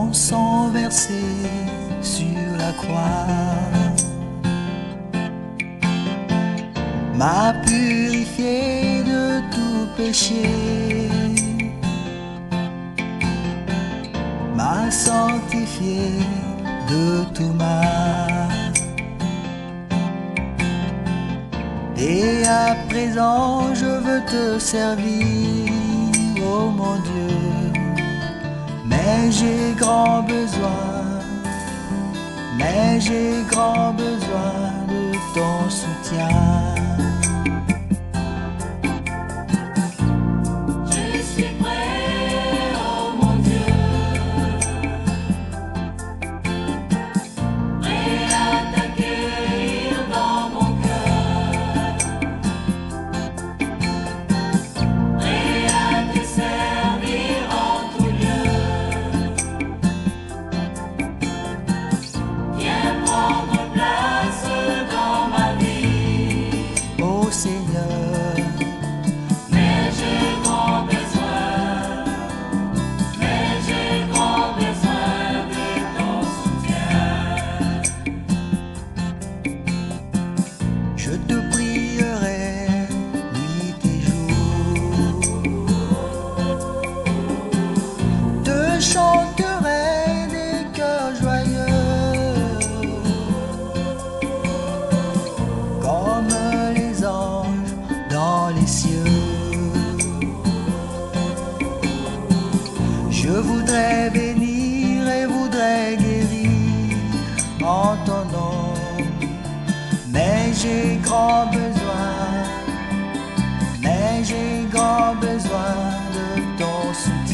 ton sang versé sur la croix m'a purifié de tout péché, m'a sanctifié de tout mal. Et à présent je veux te servir, oh mon Dieu, mais j'ai grand besoin de ton soutien. Seigneur, mais j'ai grand besoin de ton soutien. Je te prierai nuit et jour, te chanterai des cœurs joyeux, comme les anges dans les cieux. Je voudrais bénir et voudrais guérir en ton nom, mais j'ai grand besoin de ton soutien.